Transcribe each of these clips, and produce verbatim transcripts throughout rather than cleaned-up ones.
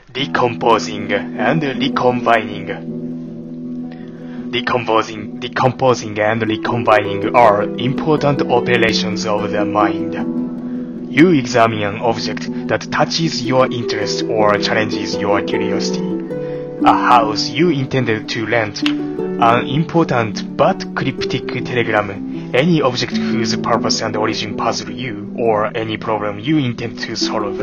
Decomposing and recombining. Decomposing, decomposing and recombining are important operations of the mind. You examine an object that touches your interest or challenges your curiosity. A house you intended to rent, an important but cryptic telegram, any object whose purpose and origin puzzle you, or any problem you intend to solve.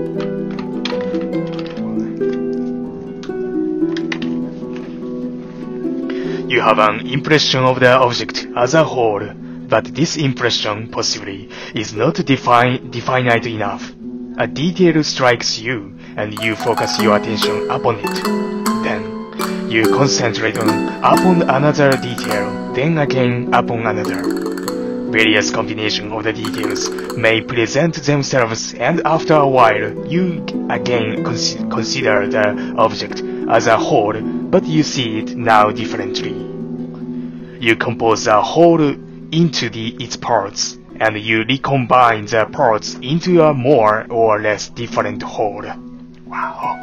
You have an impression of the object as a whole, but this impression, possibly, is not define, definite enough. A detail strikes you, and you focus your attention upon it. Then, you concentrate on upon another detail, then again upon another. Various combinations of the details may present themselves, and after a while, you again cons consider the object as a whole, but you see it now differently. You compose the whole into the, its parts, and you recombine the parts into a more or less different whole. Wow.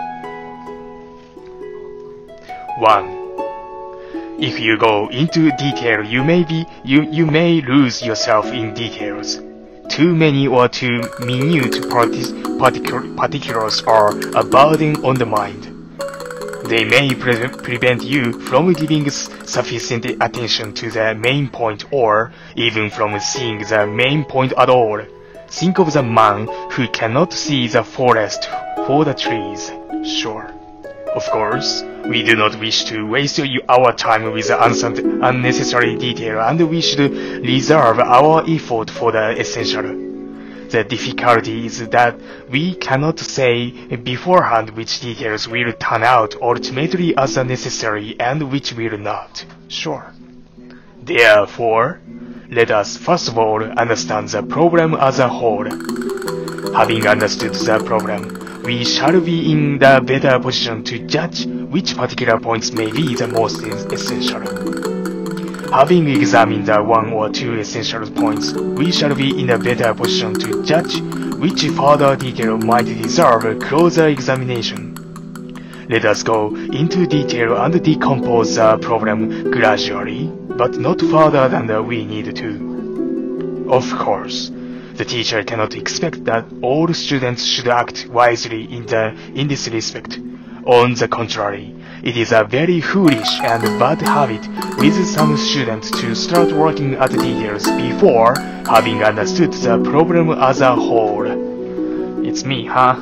one. If you go into detail, you may be you, you may lose yourself in details. Too many or too minute partic particulars are a burden on the mind. They may pre prevent you from giving sufficient attention to the main point or even from seeing the main point at all. Think of the man who cannot see the forest for the trees. Sure. Of course, we do not wish to waste our time with unnecessary detail, and we should reserve our effort for the essential. The difficulty is that we cannot say beforehand which details will turn out ultimately as necessary and which will not. Sure. Therefore, let us first of all understand the problem as a whole. Having understood the problem, we shall be in the better position to judge which particular points may be the most essential. Having examined the one or two essential points, we shall be in a better position to judge which further detail might deserve closer examination. Let us go into detail and decompose the problem gradually, but not further than we need to. Of course, the teacher cannot expect that all students should act wisely in, the, in this respect. On the contrary, it is a very foolish and bad habit with some students to start working at details before having understood the problem as a whole. It's me, huh?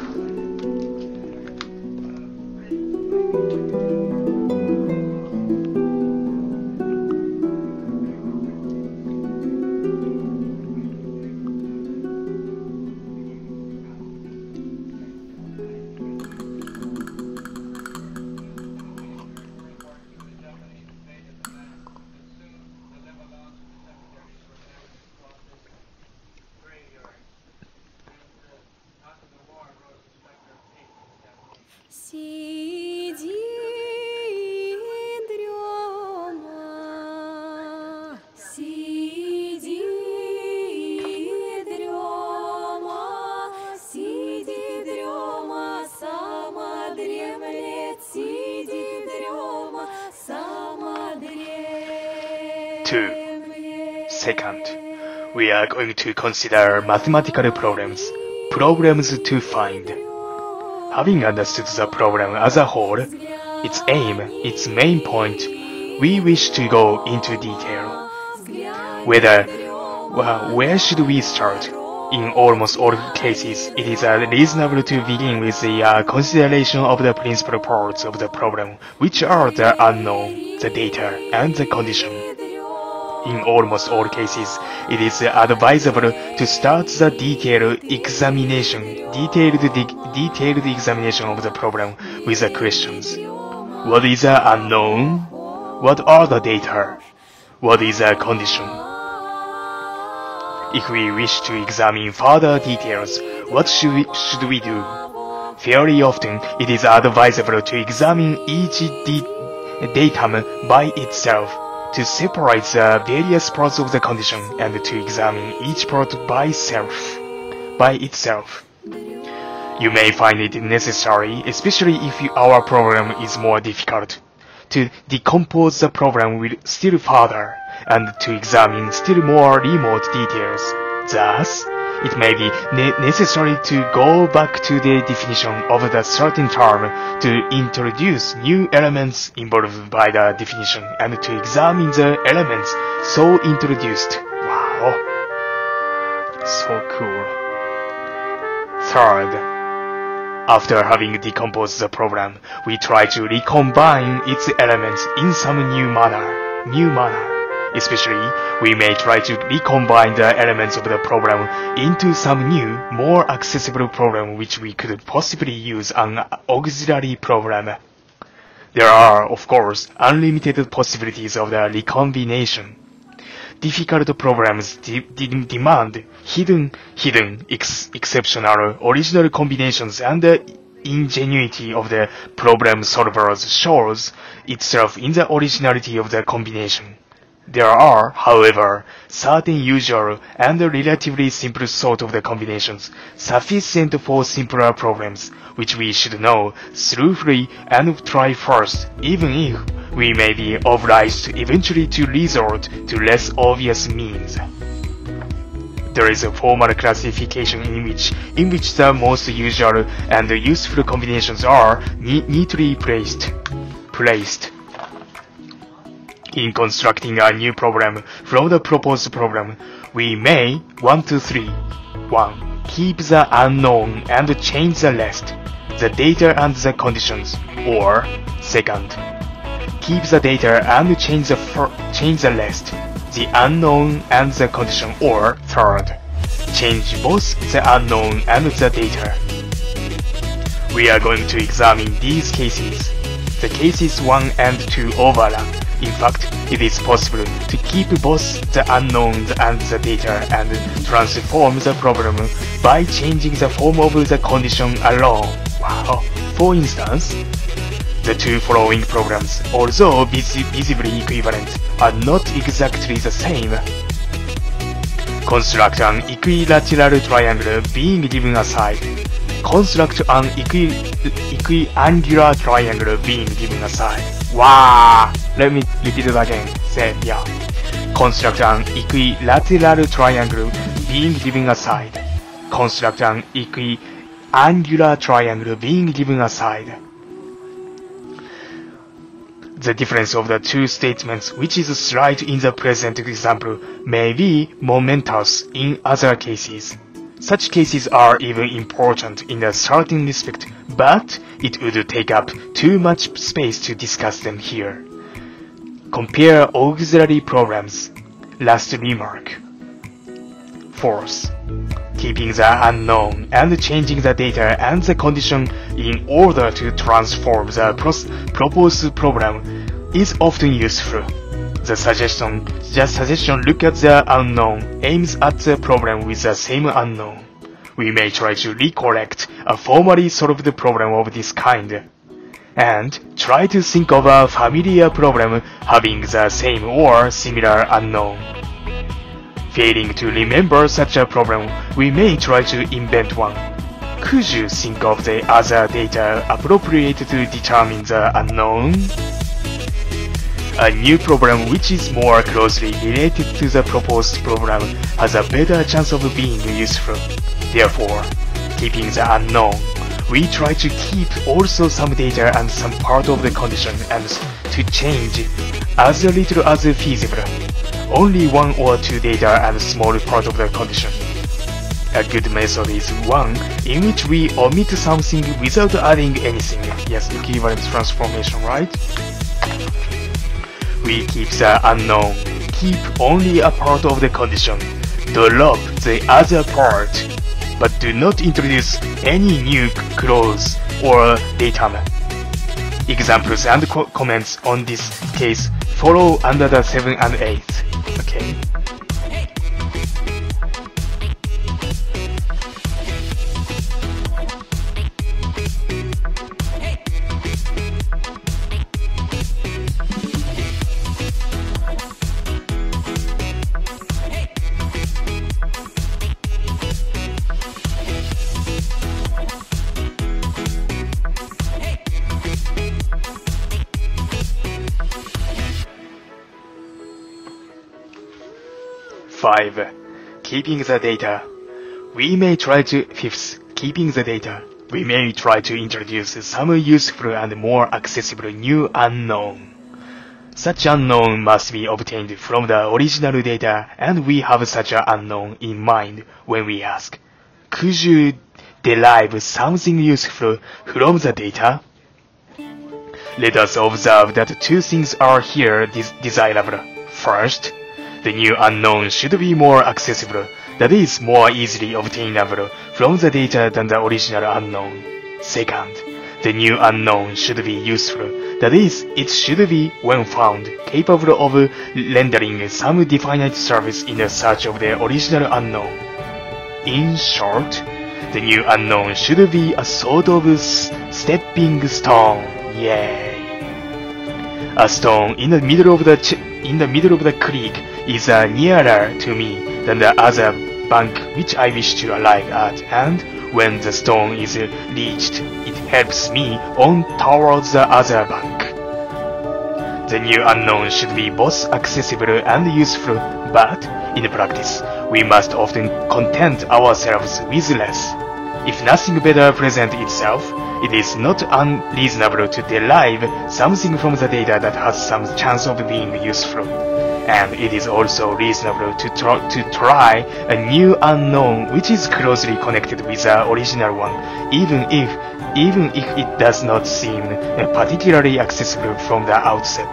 Two. Second, we are going to consider mathematical problems, problems to find. Having understood the problem as a whole, its aim, its main point, we wish to go into detail. Whether, well, where should we start? In almost all cases, it is uh, reasonable to begin with the uh, consideration of the principal parts of the problem, which are the unknown, the data, and the condition. In almost all cases, it is advisable to start the detailed examination, detailed, de detailed examination of the problem with the questions. What is the unknown? What are the data? What is the condition? If we wish to examine further details, what should we, should we do? Fairly often, it is advisable to examine each datum by itself, to separate the various parts of the condition and to examine each part by self, by itself. You may find it necessary, especially if you, our program is more difficult, to decompose the program with still further and to examine still more remote details. Thus, it may be ne necessary to go back to the definition of the certain term to introduce new elements involved by the definition and to examine the elements so introduced. Wow, so cool. Third, after having decomposed the program, we try to recombine its elements in some new manner. New manner. Especially, we may try to recombine the elements of the program into some new, more accessible program which we could possibly use an auxiliary program. There are, of course, unlimited possibilities of the recombination. Difficult programs de de demand hidden, hidden, ex exceptional, original combinations, and the ingenuity of the problem solvers shows itself in the originality of the combination. There are, however, certain usual and relatively simple sort of the combinations sufficient for simpler problems, which we should know thoroughly and try first, even if we may be obliged eventually to resort to less obvious means. There is a formal classification in which, in which the most usual and useful combinations are ne neatly placed. placed. In constructing a new program from the proposed program, we may one two three. one. Keep the unknown and change the rest, the data and the conditions, or second. Keep the data and change the, change the rest, the unknown and the condition, or third. Change both the unknown and the data. We are going to examine these cases. The cases one and two overlap. In fact, it is possible to keep both the unknown and the data and transform the problem by changing the form of the condition alone. Wow. For instance, the two following programs, although vis visibly equivalent, are not exactly the same. Construct an equilateral triangle being given a side. Construct an equi equiangular triangle being given a side. Wow! Let me repeat it again. Say, yeah. Construct an equilateral triangle being given a side. Construct an equiangular triangle being given a side. The difference of the two statements, which is slight in the present example, may be momentous in other cases. Such cases are even important in a certain respect, but it would take up too much space to discuss them here. Compare auxiliary programs. Last remark. Fourth, keeping the unknown and changing the data and the condition in order to transform the proposed program is often useful. The suggestion, the suggestion look at the unknown aims at the problem with the same unknown. We may try to recollect a formally solved problem of this kind, and try to think of a familiar problem having the same or similar unknown. Failing to remember such a problem, we may try to invent one. Could you think of the other data appropriate to determine the unknown? A new problem which is more closely related to the proposed problem has a better chance of being useful. Therefore, keeping the unknown, we try to keep also some data and some part of the condition and to change as little as feasible. Only one or two data and a small part of the condition. A good method is one in which we omit something without adding anything. Yes, equivalent transformation, right? We keep the unknown, keep only a part of the condition, drop the other part, but do not introduce any new clause or datum. Examples and co comments on this case follow under the seven and eight. Okay. five. Keeping the data. We may try to fifth. Keeping the data. We may try to introduce some useful and more accessible new unknown. Such unknown must be obtained from the original data, and we have such an unknown in mind when we ask, could you derive something useful from the data? Let us observe that two things are here desirable. First, the new unknown should be more accessible, that is, more easily obtainable from the data than the original unknown. Second, the new unknown should be useful, that is, it should be, when found, capable of rendering some definite service in the search of the original unknown. In short, the new unknown should be a sort of stepping stone. Yay! A stone in the middle of the ch in the middle of the creek is uh, nearer to me than the other bank which I wish to arrive at, and when the stone is reached, it helps me on towards the other bank. The new unknown should be both accessible and useful, but in practice, we must often content ourselves with less. If nothing better presents itself, it is not unreasonable to derive something from the data that has some chance of being useful. And it is also reasonable to, tr to try a new unknown which is closely connected with the original one, even if, even if it does not seem particularly accessible from the outset.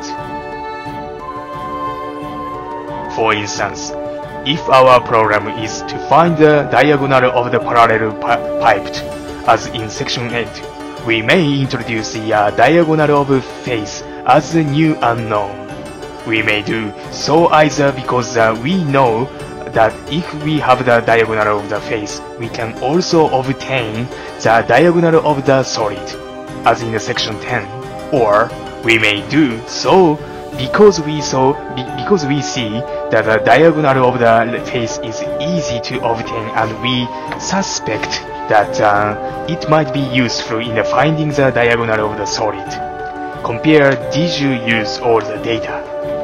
For instance, if our problem is to find the diagonal of the parallel pi piped, as in section eight, we may introduce the uh, diagonal of face as a new unknown. We may do so either because uh, we know that if we have the diagonal of the face, we can also obtain the diagonal of the solid, as in the section ten, or we may do so because we saw be, because we see that the diagonal of the face is easy to obtain, and we suspect that uh, it might be useful in finding the diagonal of the solid. Compare, did you use all the data?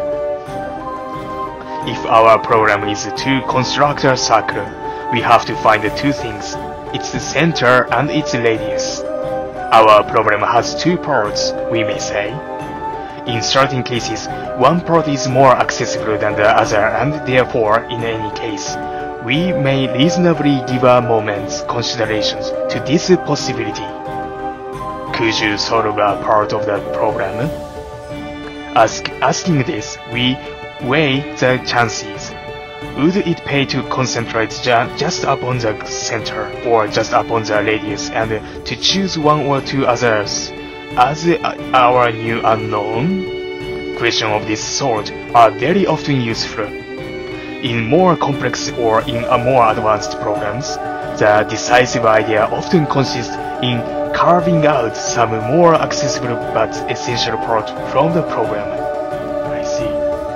If our problem is to construct a circle, we have to find the two things, its center and its radius. Our problem has two parts, we may say. In certain cases, one part is more accessible than the other, and therefore, in any case, we may reasonably give a moment's considerations to this possibility. Could you solve a part of the problem? Ask, asking this, we weigh the chances. Would it pay to concentrate ju just upon the center or just upon the radius, and to choose one or two others as our new unknown? Questions of this sort are very often useful. In more complex or in a more advanced programs, the decisive idea often consists in carving out some more accessible but essential part from the program. I see.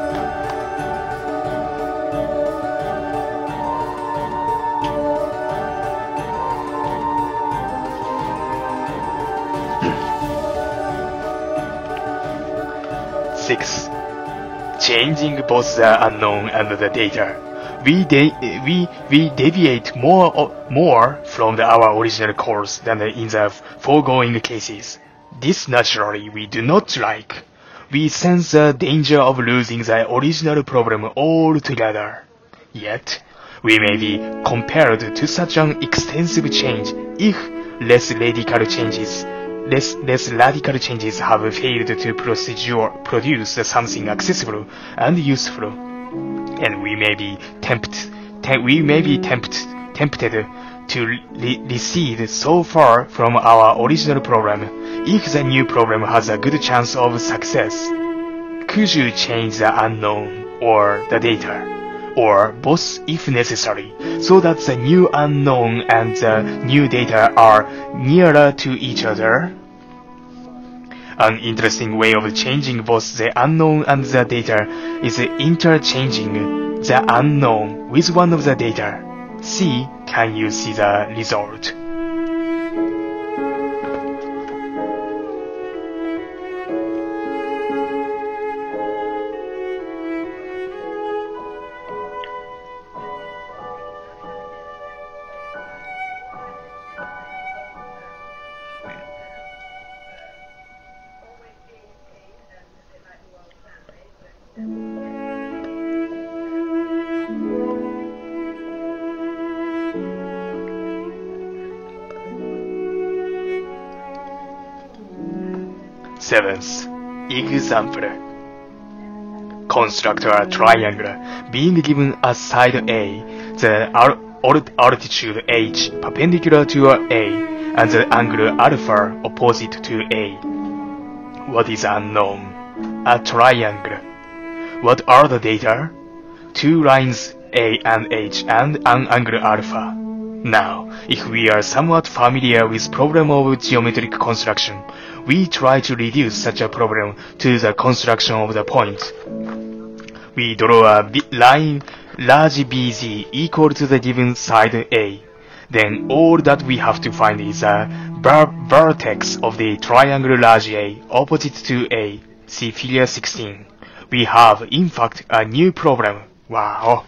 Six. Changing both the unknown and the data. We, de we, we deviate more, more from the, our original course than in the foregoing cases. This naturally we do not like. We sense the danger of losing the original problem altogether. Yet, we may be compelled to such an extensive change if less radical changes Less, less radical changes have failed to procedure, produce something accessible and useful, and we may be tempted, te we may be tempted, tempted to re recede so far from our original problem if the new problem has a good chance of success. Could you change the unknown or the data, or both if necessary, so that the new unknown and the new data are nearer to each other? An interesting way of changing both the unknown and the data is interchanging the unknown with one of the data. See, can you see the result? Seventh example. Construct a triangle being given a side A, the altitude h perpendicular to A, and the angle alpha opposite to A. What is unknown? A triangle. What are the data? Two lines A and H and an angle alpha. Now, if we are somewhat familiar with problem of geometric construction, we try to reduce such a problem to the construction of the point. We draw a line large B Z equal to the given side A. Then all that we have to find is a ver vertex of the triangle large A opposite to A. See figure sixteen. We have, in fact, a new problem. Wow!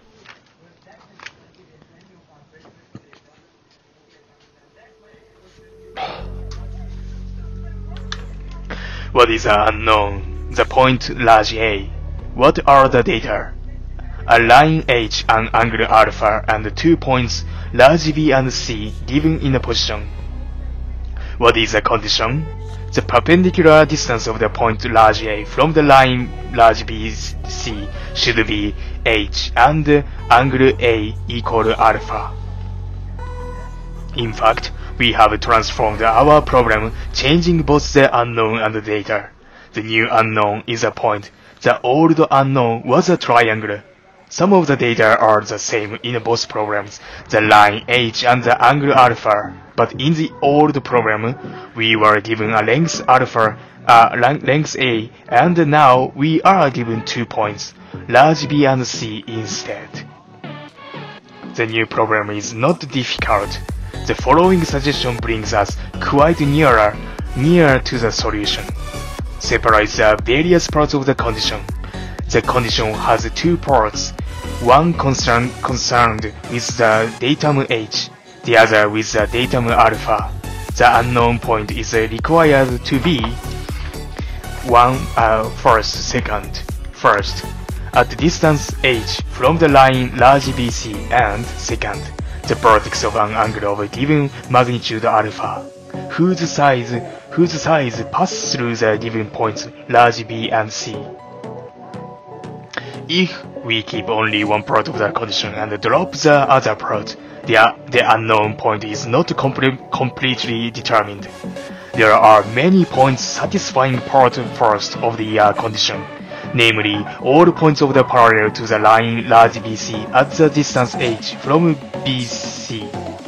What is unknown? The point large A. What are the data? A line H and angle alpha and two points large B and C given in a position. What is the condition? The perpendicular distance of the point large A from the line large B C should be H and angle A equal alpha. In fact, we have transformed our problem, changing both the unknown and the data. The new unknown is a point. The old unknown was a triangle. Some of the data are the same in both programs, the line H and the angle alpha. But in the old program, we were given a length alpha, uh, length A, and now we are given two points, large B and C instead. The new problem is not difficult. The following suggestion brings us quite nearer, near to the solution. Separate the various parts of the condition. The condition has two parts, one concern, concerned with the datum H, the other with the datum alpha. The unknown point is required to be one uh, first, second, first, at the distance H from the line large B C, and second, the vertex of an angle of a given magnitude alpha, whose size, whose size passes through the given points large B and C. If we keep only one part of the condition and drop the other part, the, the unknown point is not complete, completely determined. There are many points satisfying part first of the uh, condition, namely all points of the parallel to the line large B C at the distance h from B C.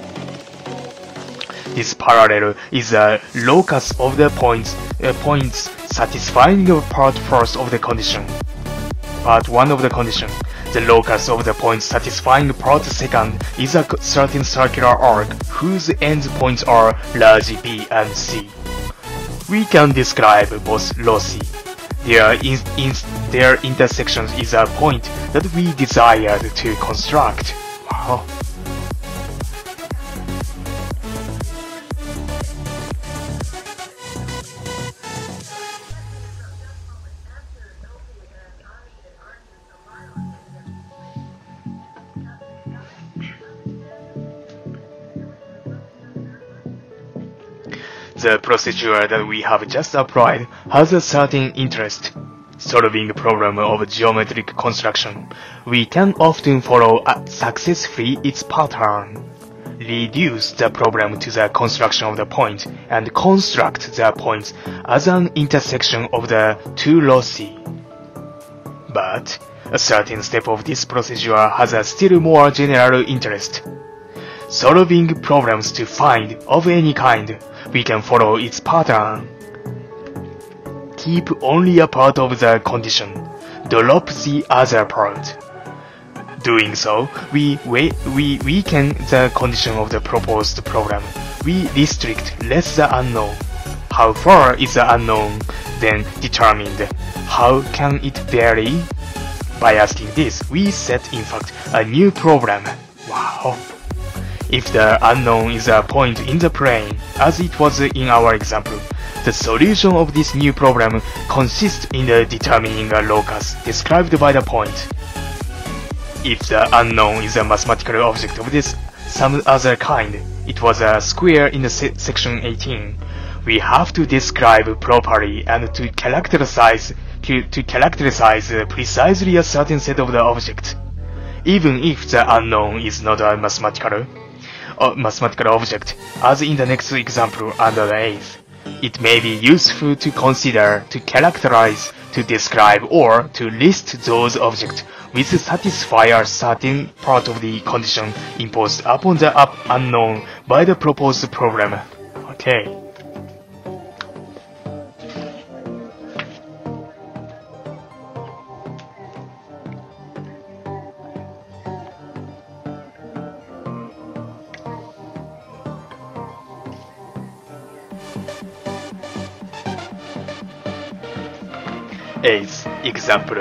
This parallel is the locus of the points, uh, points satisfying part first of the condition. Part one of the condition. The locus of the point satisfying part second is a certain circular arc whose end points are large B and C. We can describe both loci. Their, in, in, their intersection is a point that we desired to construct. Wow. The procedure that we have just applied has a certain interest. Solving a problem of geometric construction, we can often follow successfully its pattern. Reduce the problem to the construction of the point and construct the points as an intersection of the two loci. But a certain step of this procedure has a still more general interest. Solving problems to find of any kind, we can follow its pattern. Keep only a part of the condition, drop the other part. Doing so, we, we, we weaken the condition of the proposed problem. We restrict less the unknown. How far is the unknown then determined? How can it vary? By asking this, we set in fact a new problem. Wow! If the unknown is a point in the plane, as it was in our example, the solution of this new problem consists in the determining a locus described by the point. If the unknown is a mathematical object of this some other kind, it was a square in the se section eighteen, we have to describe properly and to characterize to, to characterize precisely a certain set of the objects, even if the unknown is not a mathematical uh, mathematical object, as in the next example under the eighth. It may be useful to consider, to characterize, to describe, or to list those objects which satisfy a certain part of the condition imposed upon the unknown by the proposed problem. Okay. Eighth example.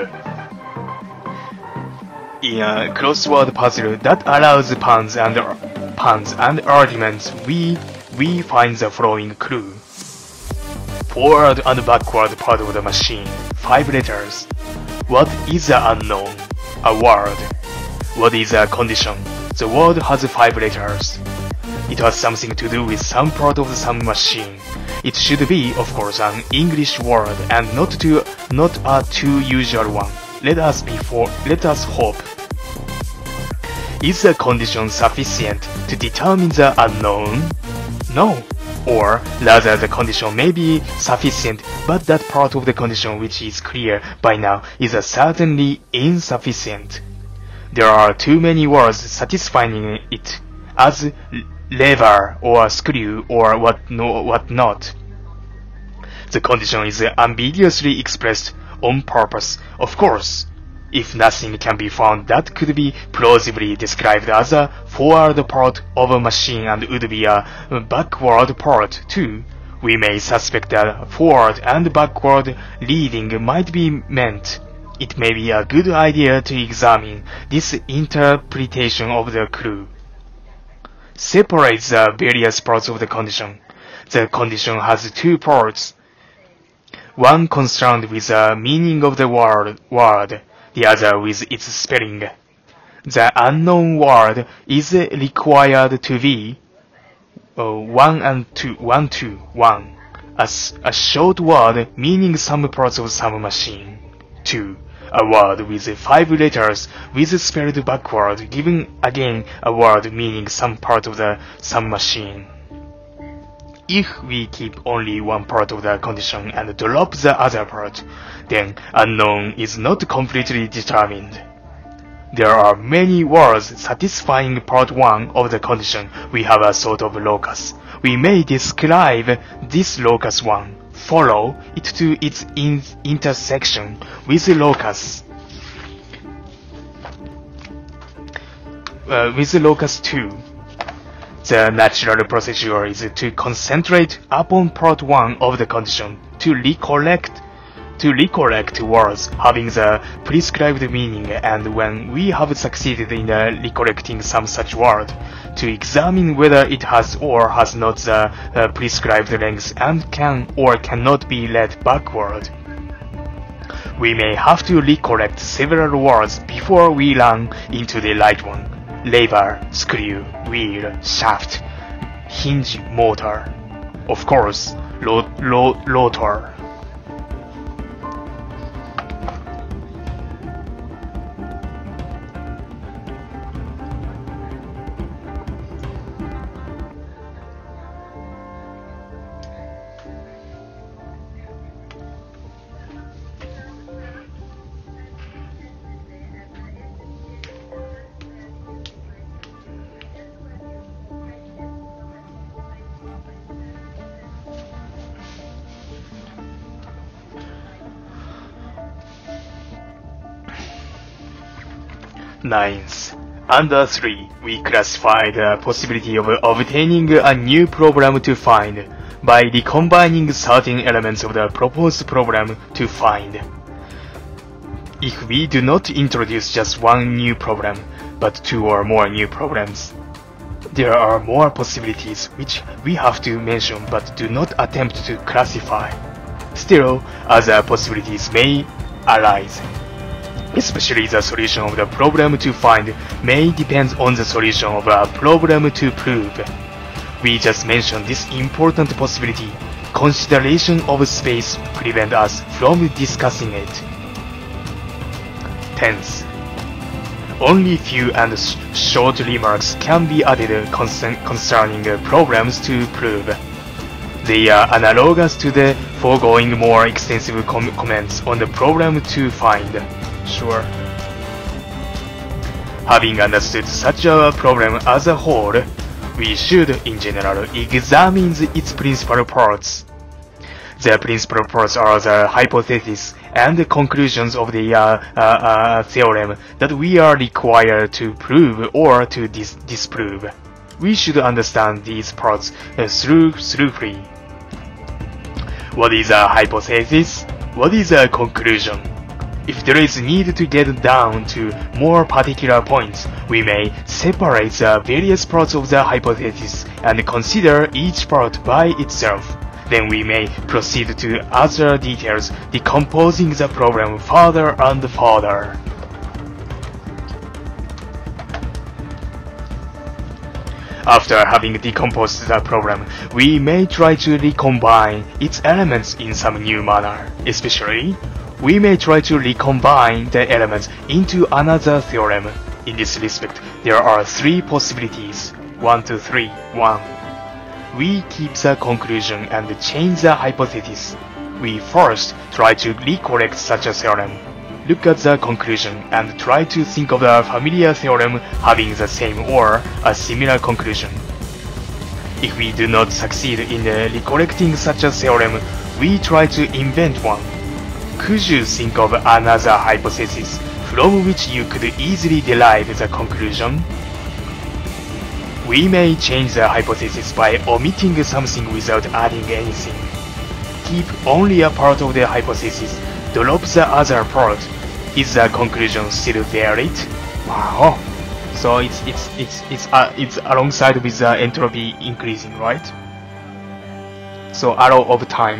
In a crossword puzzle that allows puns and puns and arguments, we we find the following clue: forward and backward part of the machine, five letters. What is the unknown? A word. What is a condition? The word has five letters. It has something to do with some part of some machine. It should be, of course, an English word and not too, not a too usual one. Let us be for, let us hope. Is the condition sufficient to determine the unknown? No. Or rather, the condition may be sufficient, but that part of the condition which is clear by now is uh, certainly insufficient. There are too many words satisfying it, as lever or screw or what no what not. The condition is ambiguously expressed on purpose, of course. If nothing can be found that could be plausibly described as a forward part of a machine and would be a backward part too, we may suspect that forward and backward leading might be meant. It may be a good idea to examine this interpretation of the clue. Separate the various parts of the condition. The condition has two parts. One concerned with the meaning of the word, word, the other with its spelling. The unknown word is required to be uh, one and two, one, two, one. A, a short word meaning some parts of some machine. Two. A word with five letters with spelled backward, giving again a word meaning some part of the some machine. If we keep only one part of the condition and drop the other part, then unknown is not completely determined. There are many words satisfying part one of the condition. We have a sort of locus. We may describe this locus one, follow it to its in intersection with the locus. Uh, with the locus two. The natural procedure is to concentrate upon part one of the condition, to recollect to recollect words having the prescribed meaning, and when we have succeeded in uh, recollecting some such word, to examine whether it has or has not the uh, prescribed length and can or cannot be read backward. We may have to recollect several words before we run into the right one. Lever, screw, wheel, shaft, hinge, motor. Of course, ro ro rotor. Ninth. Under three, we classify the possibility of obtaining a new problem to find by recombining certain elements of the proposed problem to find. If we do not introduce just one new problem, but two or more new problems, there are more possibilities which we have to mention but do not attempt to classify. Still, other possibilities may arise. Especially the solution of the problem to find may depend on the solution of a problem to prove. We just mentioned this important possibility consideration of space prevent us from discussing it. Tenth. Only few and sh short remarks can be added concern concerning uh, problems to prove. They are analogous to the foregoing more extensive com comments on the problem to find. Sure. Having understood such a problem as a whole, we should, in general, examine its principal parts. The principal parts are the hypotheses and the conclusions of the uh, uh, uh, theorem that we are required to prove or to dis disprove. We should understand these parts uh, through thoroughly. What is a hypothesis? What is a conclusion? If there is need to get down to more particular points, we may separate the various parts of the hypothesis and consider each part by itself. Then we may proceed to other details, decomposing the problem further and further. After having decomposed the problem, we may try to recombine its elements in some new manner. Especially, we may try to recombine the elements into another theorem. In this respect, there are three possibilities. one, two, three. one. We keep the conclusion and change the hypothesis. We first try to recollect such a theorem. Look at the conclusion and try to think of a familiar theorem having the same or a similar conclusion. If we do not succeed in recollecting such a theorem, we try to invent one. Could you think of another hypothesis from which you could easily derive the conclusion? We may change the hypothesis by omitting something without adding anything. Keep only a part of the hypothesis, drop the other part. Is the conclusion still valid? Wow. So it's it's it's it's uh, it's alongside with the entropy increasing, right? So arrow of time.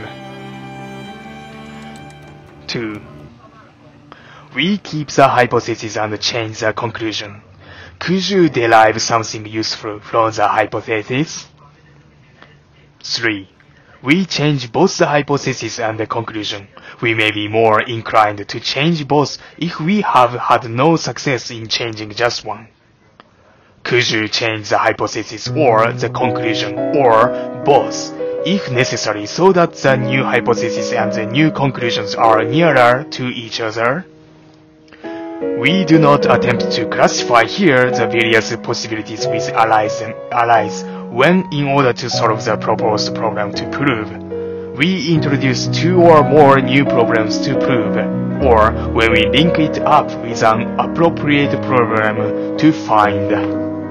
Two. We keep the hypothesis and change the conclusion. Could you derive something useful from the hypothesis? Three. We change both the hypothesis and the conclusion. We may be more inclined to change both if we have had no success in changing just one. Could you change the hypothesis or the conclusion or both, if necessary, so that the new hypothesis and the new conclusions are nearer to each other? We do not attempt to classify here the various possibilities with allies, and allies when, in order to solve the proposed problem to prove, we introduce two or more new problems to prove, or when we link it up with an appropriate problem to find.